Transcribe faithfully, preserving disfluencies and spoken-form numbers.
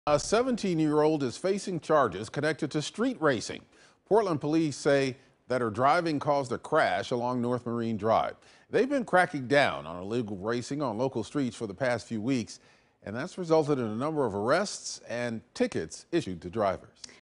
A seventeen-year-old is facing charges connected to street racing. Portland police say that her driving caused a crash along North Marine Drive. They've been cracking down on illegal racing on local streets for the past few weeks, and that's resulted in a number of arrests and tickets issued to drivers.